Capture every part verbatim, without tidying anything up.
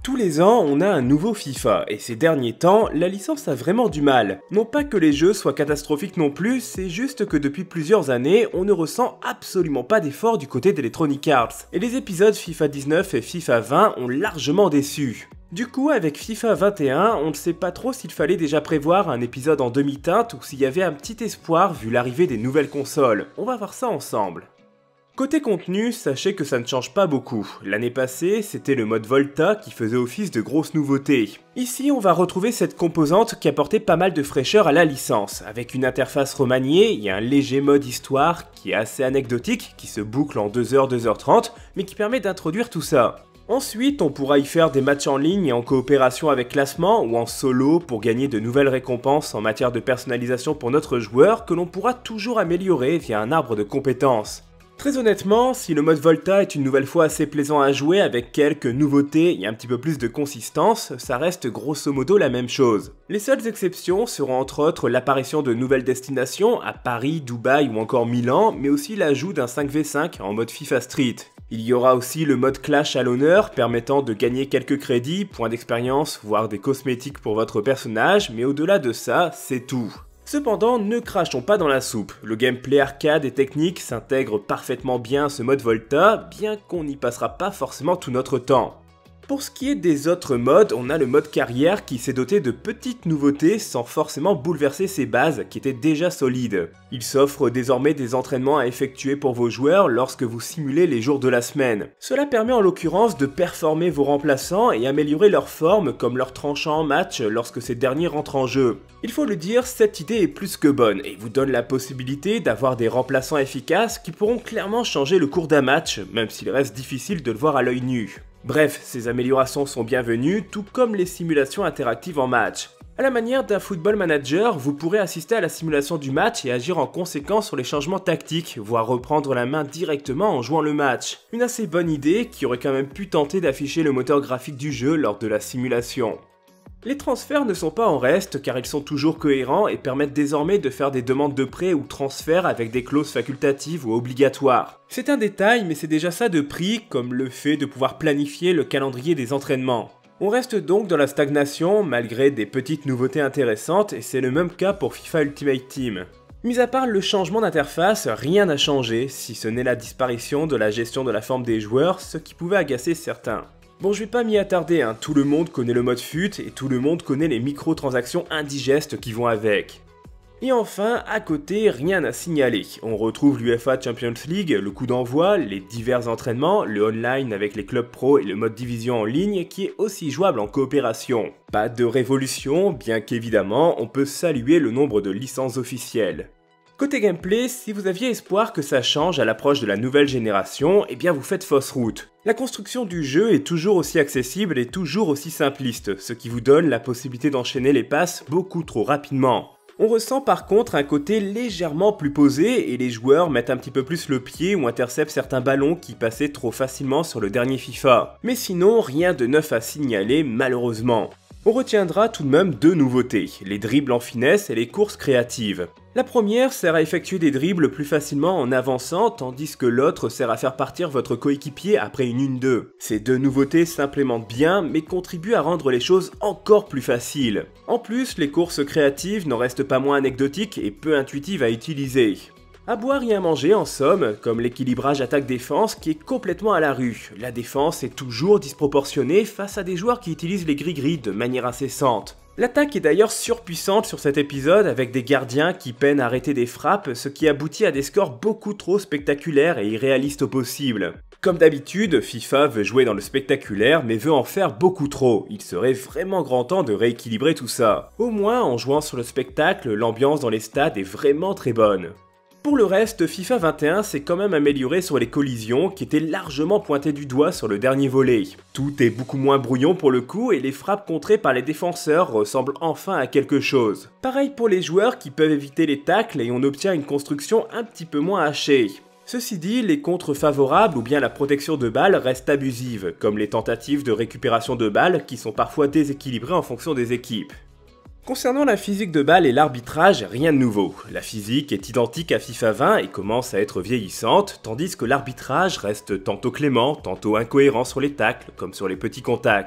Tous les ans, on a un nouveau FIFA, et ces derniers temps, la licence a vraiment du mal. Non pas que les jeux soient catastrophiques non plus, c'est juste que depuis plusieurs années, on ne ressent absolument pas d'effort du côté d'Electronic Arts. Et les épisodes FIFA dix-neuf et FIFA vingt ont largement déçu. Du coup, avec FIFA vingt et un, on ne sait pas trop s'il fallait déjà prévoir un épisode en demi-teinte ou s'il y avait un petit espoir vu l'arrivée des nouvelles consoles. On va voir ça ensemble. Côté contenu, sachez que ça ne change pas beaucoup. L'année passée, c'était le mode Volta qui faisait office de grosse nouveauté. Ici, on va retrouver cette composante qui apportait pas mal de fraîcheur à la licence. Avec une interface remaniée, il y a un léger mode histoire qui est assez anecdotique, qui se boucle en deux heures, deux heures trente, mais qui permet d'introduire tout ça. Ensuite, on pourra y faire des matchs en ligne et en coopération avec classement ou en solo pour gagner de nouvelles récompenses en matière de personnalisation pour notre joueur que l'on pourra toujours améliorer via un arbre de compétences. Très honnêtement, si le mode Volta est une nouvelle fois assez plaisant à jouer avec quelques nouveautés et un petit peu plus de consistance, ça reste grosso modo la même chose. Les seules exceptions seront entre autres l'apparition de nouvelles destinations à Paris, Dubaï ou encore Milan, mais aussi l'ajout d'un cinq v cinq en mode FIFA Street. Il y aura aussi le mode Clash à l'honneur permettant de gagner quelques crédits, points d'expérience, voire des cosmétiques pour votre personnage, mais au-delà de ça, c'est tout. Cependant, ne crachons pas dans la soupe, le gameplay arcade et technique s'intègre parfaitement bien à ce mode Volta, bien qu'on n'y passera pas forcément tout notre temps. Pour ce qui est des autres modes, on a le mode carrière qui s'est doté de petites nouveautés sans forcément bouleverser ses bases qui étaient déjà solides. Il s'offre désormais des entraînements à effectuer pour vos joueurs lorsque vous simulez les jours de la semaine. Cela permet en l'occurrence de performer vos remplaçants et améliorer leur forme comme leur tranchant en match lorsque ces derniers rentrent en jeu. Il faut le dire, cette idée est plus que bonne et vous donne la possibilité d'avoir des remplaçants efficaces qui pourront clairement changer le cours d'un match, même s'il reste difficile de le voir à l'œil nu. Bref, ces améliorations sont bienvenues, tout comme les simulations interactives en match. À la manière d'un football manager, vous pourrez assister à la simulation du match et agir en conséquence sur les changements tactiques, voire reprendre la main directement en jouant le match. Une assez bonne idée qui aurait quand même pu tenter d'afficher le moteur graphique du jeu lors de la simulation. Les transferts ne sont pas en reste car ils sont toujours cohérents et permettent désormais de faire des demandes de prêt ou transferts avec des clauses facultatives ou obligatoires. C'est un détail mais c'est déjà ça de prix comme le fait de pouvoir planifier le calendrier des entraînements. On reste donc dans la stagnation malgré des petites nouveautés intéressantes et c'est le même cas pour FIFA Ultimate Team. Mis à part le changement d'interface, rien n'a changé si ce n'est la disparition de la gestion de la forme des joueurs, ce qui pouvait agacer certains. Bon, je vais pas m'y attarder, hein. Tout le monde connaît le mode fut et tout le monde connaît les microtransactions indigestes qui vont avec. Et enfin, à côté, rien à signaler. On retrouve l'UEFA Champions League, le coup d'envoi, les divers entraînements, le online avec les clubs pro et le mode division en ligne qui est aussi jouable en coopération. Pas de révolution, bien qu'évidemment, on peut saluer le nombre de licences officielles. Côté gameplay, si vous aviez espoir que ça change à l'approche de la nouvelle génération, eh bien vous faites fausse route. La construction du jeu est toujours aussi accessible et toujours aussi simpliste, ce qui vous donne la possibilité d'enchaîner les passes beaucoup trop rapidement. On ressent par contre un côté légèrement plus posé et les joueurs mettent un petit peu plus le pied ou interceptent certains ballons qui passaient trop facilement sur le dernier FIFA. Mais sinon, rien de neuf à signaler malheureusement. On retiendra tout de même deux nouveautés, les dribbles en finesse et les courses créatives. La première sert à effectuer des dribbles plus facilement en avançant, tandis que l'autre sert à faire partir votre coéquipier après une un deux. Ces deux nouveautés s'implémentent bien, mais contribuent à rendre les choses encore plus faciles. En plus, les courses créatives n'en restent pas moins anecdotiques et peu intuitives à utiliser. À boire et à manger en somme, comme l'équilibrage attaque-défense qui est complètement à la rue. La défense est toujours disproportionnée face à des joueurs qui utilisent les gris-gris de manière incessante. L'attaque est d'ailleurs surpuissante sur cet épisode avec des gardiens qui peinent à arrêter des frappes, ce qui aboutit à des scores beaucoup trop spectaculaires et irréalistes au possible. Comme d'habitude, FIFA veut jouer dans le spectaculaire mais veut en faire beaucoup trop. Il serait vraiment grand temps de rééquilibrer tout ça. Au moins, en jouant sur le spectacle, l'ambiance dans les stades est vraiment très bonne. Pour le reste, FIFA vingt et un s'est quand même amélioré sur les collisions qui étaient largement pointées du doigt sur le dernier volet. Tout est beaucoup moins brouillon pour le coup et les frappes contrées par les défenseurs ressemblent enfin à quelque chose. Pareil pour les joueurs qui peuvent éviter les tacles et on obtient une construction un petit peu moins hachée. Ceci dit, les contres favorables ou bien la protection de balles restent abusives, comme les tentatives de récupération de balles qui sont parfois déséquilibrées en fonction des équipes. Concernant la physique de balle et l'arbitrage, rien de nouveau. La physique est identique à FIFA vingt et commence à être vieillissante, tandis que l'arbitrage reste tantôt clément, tantôt incohérent sur les tacles, comme sur les petits contacts.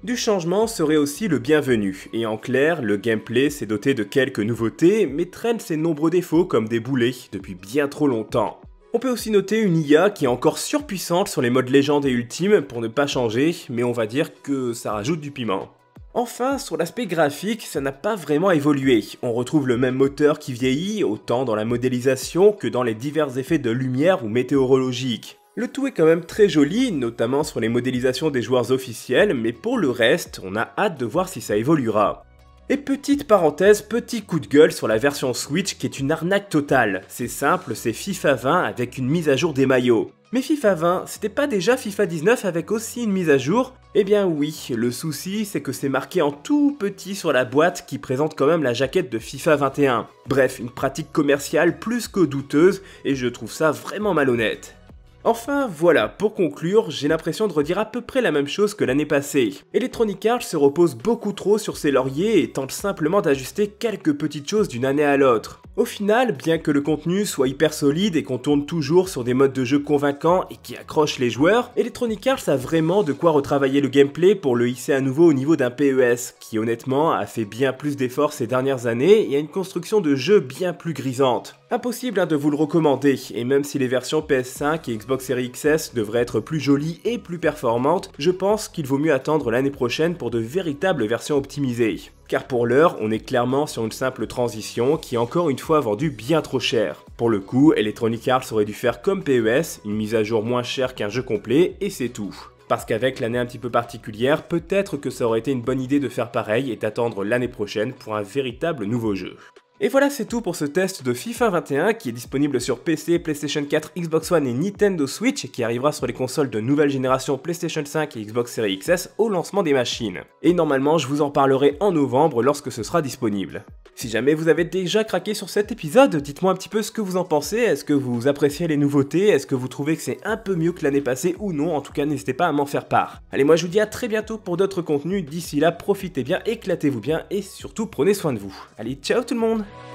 Du changement serait aussi le bienvenu, et en clair, le gameplay s'est doté de quelques nouveautés, mais traîne ses nombreux défauts comme des boulets depuis bien trop longtemps. On peut aussi noter une I A qui est encore surpuissante sur les modes légende et ultime pour ne pas changer, mais on va dire que ça rajoute du piment. Enfin, sur l'aspect graphique, ça n'a pas vraiment évolué. On retrouve le même moteur qui vieillit, autant dans la modélisation que dans les divers effets de lumière ou météorologiques. Le tout est quand même très joli, notamment sur les modélisations des joueurs officiels, mais pour le reste, on a hâte de voir si ça évoluera. Et petite parenthèse, petit coup de gueule sur la version Switch qui est une arnaque totale. C'est simple, c'est FIFA vingt avec une mise à jour des maillots. Mais FIFA vingt, c'était pas déjà FIFA dix-neuf avec aussi une mise à jour? Eh bien oui, le souci c'est que c'est marqué en tout petit sur la boîte qui présente quand même la jaquette de FIFA vingt et un. Bref, une pratique commerciale plus que douteuse et je trouve ça vraiment malhonnête. Enfin voilà, pour conclure, j'ai l'impression de redire à peu près la même chose que l'année passée. Electronic Arts se repose beaucoup trop sur ses lauriers et tente simplement d'ajuster quelques petites choses d'une année à l'autre. Au final, bien que le contenu soit hyper solide et qu'on tourne toujours sur des modes de jeu convaincants et qui accrochent les joueurs, Electronic Arts a vraiment de quoi retravailler le gameplay pour le hisser à nouveau au niveau d'un P E S, qui honnêtement a fait bien plus d'efforts ces dernières années et a une construction de jeu bien plus grisante. Impossible hein, de vous le recommander, et même si les versions P S cinq et Xbox Series X S devraient être plus jolies et plus performantes, je pense qu'il vaut mieux attendre l'année prochaine pour de véritables versions optimisées. Car pour l'heure, on est clairement sur une simple transition qui est encore une fois vendue bien trop cher. Pour le coup, Electronic Arts aurait dû faire comme P E S, une mise à jour moins chère qu'un jeu complet, et c'est tout. Parce qu'avec l'année un petit peu particulière, peut-être que ça aurait été une bonne idée de faire pareil et d'attendre l'année prochaine pour un véritable nouveau jeu. Et voilà, c'est tout pour ce test de FIFA vingt et un qui est disponible sur P C, PlayStation quatre, Xbox One et Nintendo Switch et qui arrivera sur les consoles de nouvelle génération PlayStation cinq et Xbox Series X S au lancement des machines. Et normalement, je vous en parlerai en novembre lorsque ce sera disponible. Si jamais vous avez déjà craqué sur cet épisode, dites-moi un petit peu ce que vous en pensez, est-ce que vous appréciez les nouveautés, est-ce que vous trouvez que c'est un peu mieux que l'année passée ou non, en tout cas n'hésitez pas à m'en faire part. Allez, moi je vous dis à très bientôt pour d'autres contenus, d'ici là profitez bien, éclatez-vous bien et surtout prenez soin de vous. Allez, ciao tout le monde!